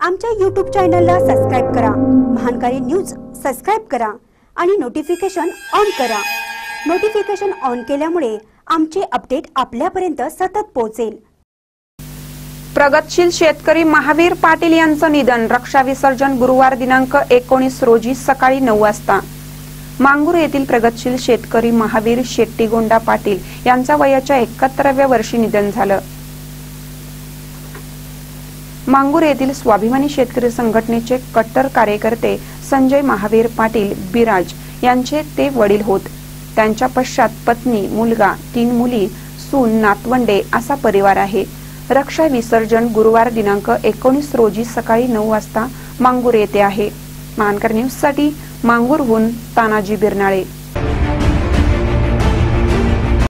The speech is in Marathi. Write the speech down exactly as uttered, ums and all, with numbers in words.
आमच्या यूट्यूब चॅनलला सबस्क्राइब करा, महानकारी न्यूज सबस्क्राइब करा आणि नोटिफिकेशन ऑन करा। नोटिफिकेशन ऑन केल्यामुळे आमचे अपडेट आपल्यापर्यंत सतत पोहोचेल। प्रगतशील शेतकरी महावीर पाटील यांचं निधन। रक्षा विसर्जन गुरुवार दिनांक एकोणीस रोजी सकाळी नऊ वाजता। मांगूर येथील प्रगतशील शेतकरी महावीर शेट्टीगोंडा पाटील यांच्या वयाच्या एकाहत्तराव्या वर्षी निधन झालं। मांगूर येथील स्वाभिमानी शेतकरी संघटनेचे कट्टर कार्यकर्ते संजय महावीर पाटील बिराज यांचे ते वडील होत। त्यांच्या पश्चात पत्नी, मुलगा, तीन मुली, सून, नातवंडे असा परिवार आहे। रक्षा विसर्जन गुरुवार दिनांक एकोणीस रोजी सकाळी नऊ वाजता मांगूर येथे आहे। महानकर न्यूज साठी मांगूरहून तानाजी बिरनाळे।